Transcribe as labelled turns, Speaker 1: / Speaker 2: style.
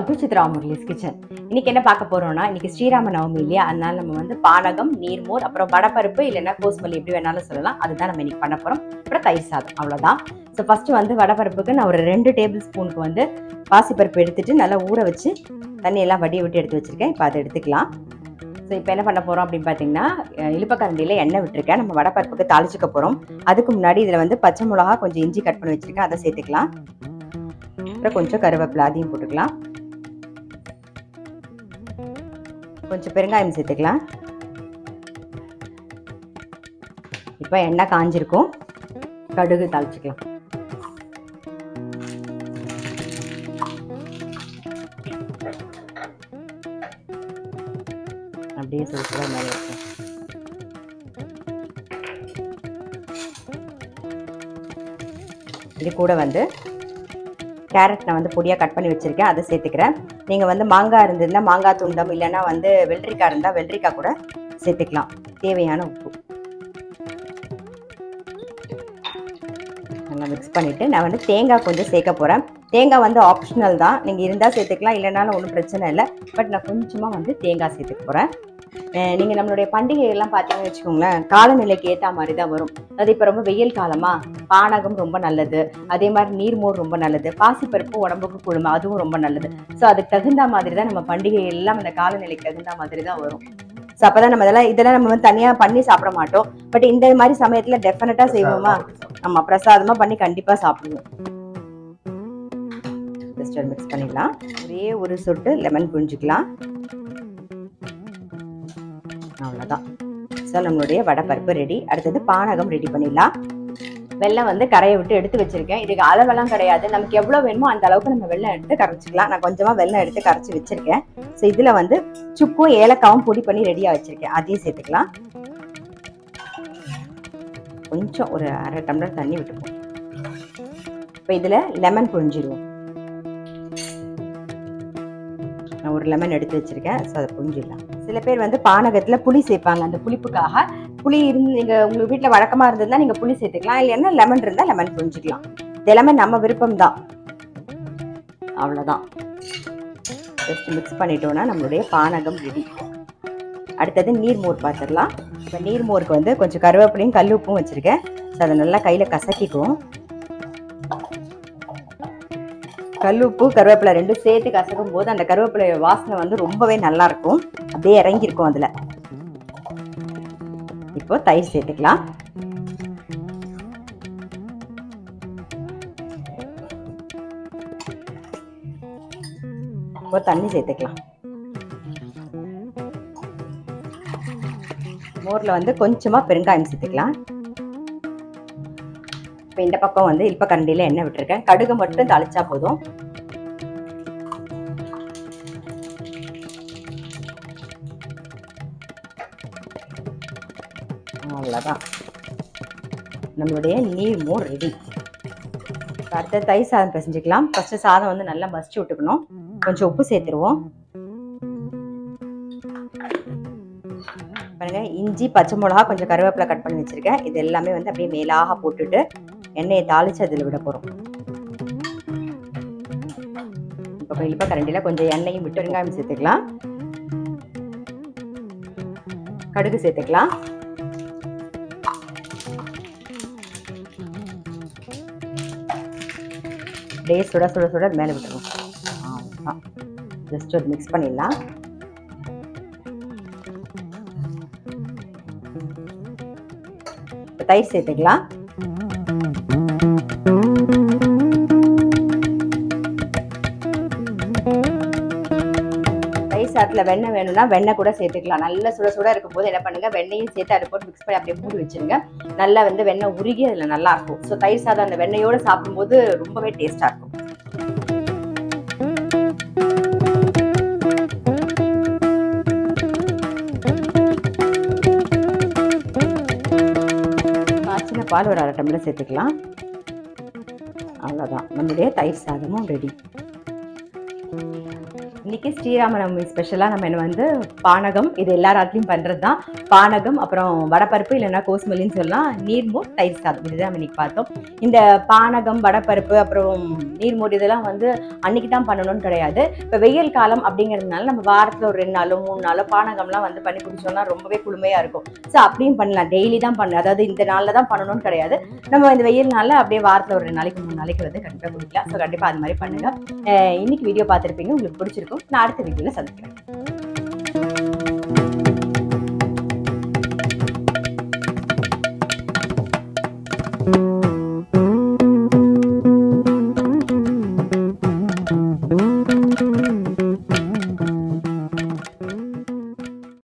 Speaker 1: Welcome to Chitra Murali's kitchen. இன்னைக்கு என்ன பார்க்க போறோம்னா, இன்னைக்கு ஸ்ரீராம நவமி இல்லையா, அதனால நம்ம வந்து பானகம், நீர்மோர், அப்புறம் வடப்பருப்பு இல்லைன்னா கோஸ்மல்லி எப்படி வேணாலும் சொல்லலாம், அதுதான் நம்ம இன்னைக்கு பண்ண போறோம். அப்புறம் தயிர் சாதம், அவ்வளோதான். ஸோ ஃபர்ஸ்ட் வந்து வடப்பருப்புக்கு நான் ஒரு 2 டேபிள் ஸ்பூனுக்கு வந்து பாசிப்பருப்பு எடுத்துட்டு நல்லா ஊற வச்சு தண்ணியெல்லாம் வடிய விட்டு எடுத்து வச்சிருக்கேன். இப்போ அதை எடுத்துக்கலாம். ஸோ இப்போ என்ன பண்ண போகிறோம் அப்படின்னு பார்த்தீங்கன்னா, இழுப்பக்கரண்டியில் எண்ணெய் விட்டுருக்கேன். நம்ம வடப்பருப்புக்கு தாளிச்சுக்க போகிறோம். அதுக்கு முன்னாடி இதில் வந்து பச்சை மிளகா, கொஞ்சம் இஞ்சி கட் பண்ணி வச்சுருக்கேன், அதை சேர்த்துக்கலாம். அப்புறம் கொஞ்சம் கருவேப்பிலை, அதையும் போட்டுக்கலாம். கொஞ்சம் பெருங்காயம் சேர்த்துக்கலாம். இப்போ எண்ணெய் காஞ்சிருக்கும், கடுகு தாளிச்சுக்கலாம். அப்படியே சுருக்குற மாதிரி இருக்கும். இது கூட வந்து கேரட் நான் வந்து பொடியாக கட் பண்ணி வச்சுருக்கேன், அதை சேர்த்துக்கிறேன். நீங்கள் வந்து மாங்காய் இருந்ததுன்னா மாங்காய் துண்டம், இல்லைன்னா வந்து வெள்ளரிக்காய் இருந்தால் வெள்ளரிக்காய் கூட சேர்த்துக்கலாம். தேவையான உப்பு நல்லா மிக்ஸ் பண்ணிவிட்டு நான் வந்து தேங்காய் கொஞ்சம் சேர்க்க போகிறேன். தேங்காய் வந்து ஆப்ஷனல் தான், நீங்கள் இருந்தால் சேர்த்துக்கலாம், இல்லைனாலும் ஒன்றும் பிரச்சனை இல்லை. பட் நான் கொஞ்சமாக வந்து தேங்காய் சேர்த்துக்க போகிறேன். நீங்கள் நம்மளுடைய பண்டிகைகள்லாம் பார்த்தீங்கன்னு வச்சுக்கோங்களேன், காலநிலைக்கு ஏற்ற மாதிரி தான் வரும். அது இப்போ ரொம்ப வெயில் காலமாக பானகம் ரொம்ப நல்லது, அதே மாதிரி நீர்மோர் ரொம்ப நல்லது, பாசிப்பருப்பு உடம்புக்கு குழுமை, அதுவும் ரொம்ப நல்லது. ஸோ அதுக்கு தகுந்த மாதிரி தான் நம்ம பண்டிகை எல்லாம் அந்த காலநிலைக்கு தகுந்த மாதிரி தான் வரும். ஸோ அப்போ தான் நம்ம இதெல்லாம் நம்ம வந்து தனியாக பண்ணி சாப்பிட மாட்டோம். பட் இந்த மாதிரி சமயத்தில் டெஃபினட்டாக செய்வோமா, நம்ம பிரசாதமாக பண்ணி கண்டிப்பாக சாப்பிடுவோம். ஜஸ்ட் மிக்ஸ் பண்ணிடலாம். ஒரே ஒரு சொட்டு லெமன் புழிஞ்சிக்கலாம், அவ்வளோதான். ஸோ நம்மளுடைய வடப்பருப்பு ரெடி. அடுத்தது பானகம் ரெடி பண்ணிடலாம். வெல்லம் வந்து கரையை விட்டு எடுத்து வச்சிருக்கேன். இதுக்கு அளவெல்லாம் கிடையாது, நமக்கு எவ்வளோ வேணுமோ அந்த அளவுக்கு நம்ம வெல்லம் எடுத்து கரைச்சிக்கலாம். நான் கொஞ்சமாக வெல்லம் எடுத்து கரைச்சி வச்சிருக்கேன். ஸோ இதில் வந்து சுக்கும் ஏலக்காவும் பொடி பண்ணி ரெடியாக வச்சிருக்கேன், அதையும் சேர்த்துக்கலாம். கொஞ்சம் ஒரு அரை டம்ளர் தண்ணி விட்டுப்போம். இப்போ இதில் லெமன் புழிஞ்சிடுவோம். நான் ஒரு லெமன் எடுத்து வச்சிருக்கேன், ஸோ அதை புழிஞ்சிடலாம். சில பேர் வந்து பானகத்தில் புளி சேர்ப்பாங்க, அந்த புளிப்புக்காக. புளி இருந்து நீங்கள் உங்களுக்கு வீட்டில் வழக்கமாக இருந்ததுன்னா நீங்கள் புளி சேர்த்துக்கலாம், இல்லைன்னா லெமன் இருந்தால் லெமன் புழிஞ்சிக்கலாம். இது எல்லாமே நம்ம விருப்பம் தான், அவ்வளோதான். ஜஸ்ட் மிக்ஸ் பண்ணிட்டோன்னா நம்மளுடைய பானகம் ரெடி. அடுத்தது நீர்மோர் பார்த்துடலாம். இப்போ நீர்மோருக்கு வந்து கொஞ்சம் கருவேப்பிலையும் கல் உப்பும் வச்சுருக்கேன். ஸோ அதை நல்லா கையில் கசக்கிக்கும். கல் உப்பு கருவேப்பிலை ரெண்டும் சேர்த்து கசக்கும் போது அந்த கருவேப்பிலை வாசனை வந்து ரொம்பவே நல்லா இருக்கும், அப்படியே இறங்கியிருக்கும் அதில். இப்போ தயிர் சேர்த்துக்கலாம். இப்போ தண்ணி சேர்த்துக்கலாம். மோரில் வந்து கொஞ்சமாக பெருங்காயம் சேர்த்துக்கலாம். இப்போ இந்த பக்கம் வந்து இழுப்பக்கரண்டியில் எண்ணெய் விட்டுருக்கேன். கடுகு மட்டும் தாளிச்சா போதும். அவ்வளோதான், நம்மளுடைய நீர்மோர் ரெடி. அடுத்த தயிர் சாதம் பிசைஞ்சிக்கலாம். ஃபஸ்ட்டு சாதம் வந்து நல்லா மசிச்சு விட்டுக்கணும். கொஞ்சம் உப்பு சேர்த்துருவோம். பாருங்க, இஞ்சி, பச்சை மிளகா, கொஞ்சம் கருவேப்பிலை கட் பண்ணி வச்சிருக்கேன். இது எல்லாமே வந்து அப்படியே மேலாக போட்டுட்டு எண்ணெயை தாளிச்சு அதில் விட போகிறோம். இப்போ இழுப்பக்கரண்டியில் கொஞ்சம் எண்ணெயும் விட்டு வெங்காயம் சேர்த்துக்கலாம். கடுகு சேர்த்துக்கலாம். அப்படியே சுட சுட சுட மேலே விட்டுருவோம். ஜஸ்ட் ஒரு மிக்ஸ் பண்ணிடலாம். தயிர் சேர்த்துக்கலாம். தயிர் சாதத்தில் வெண்ணெய் வேணும்னா வெண்ணெய் கூட சேர்த்துக்கலாம். நல்லா சுட சுட இருக்கும் போது என்ன பண்ணுங்க, வெண்ணையும் சேர்த்து அதை போட்டு மிக்ஸ் பண்ணி அப்படியே மூடி வச்சிருங்க. நல்லா வந்து வெண்ணெய் உருகி அதில் நல்லா இருக்கும். ஸோ தயிர் சாதம் அந்த வெண்ணெயோடு சாப்பிடும்போது ரொம்பவே டேஸ்டாக இருக்கும். பால் ஒரு அரை டம்ளர் சேர்த்துக்கலாம். அவ்வளோதான், நம்மளுடைய தயிர் சாதமும் ரெடி. இன்னைக்கு ஸ்ரீராமநவமி ஸ்பெஷலாக நம்ம என்ன வந்து பானகம், இது எல்லா ராத்திரியும் பண்ணுறது தான். பானகம், அப்புறம் வடப்பருப்பு இல்லைன்னா கோஸ்மல்லின்னு சொல்லலாம், நீர்மோர், தயிர் சாதம், இதுதான் நம்ம இன்னைக்கு பார்த்தோம். இந்த பானகம், வடப்பருப்பு, அப்புறம் நீர்மோர் இதெல்லாம் வந்து அன்னைக்கு தான் பண்ணணும்னு கிடையாது. இப்போ வெயில் காலம் அப்படிங்கிறதுனால நம்ம வாரத்தில் ஒரு 2 நாளோ 3 நாளோ பானகம்லாம் வந்து பண்ணி குடிச்சோம்னா ரொம்பவே குளுமையாக இருக்கும். ஸோ அப்படியும் பண்ணலாம், டெய்லி தான் பண்ணலாம், அதாவது இந்த நாளில் தான் பண்ணணும்னு கிடையாது. நம்ம இந்த வெயில் நாளில் அப்படியே வாரத்தில் ஒரு 2 நாளைக்கு 3 நாளைக்கு வந்து கண்டிப்பாக குடிக்கலாம். ஸோ கண்டிப்பாக அது மாதிரி பண்ணுங்க. இன்னைக்கு வீடியோ பார்த்துருப்பீங்க, உங்களுக்கு பிடிச்சிருக்கும். நான் அடுத்த வீடியோவில் சந்திக்கிறேன்.